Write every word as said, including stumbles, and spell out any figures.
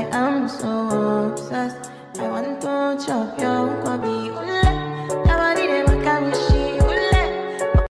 I'm so obsessed. I want to chop your kwabi.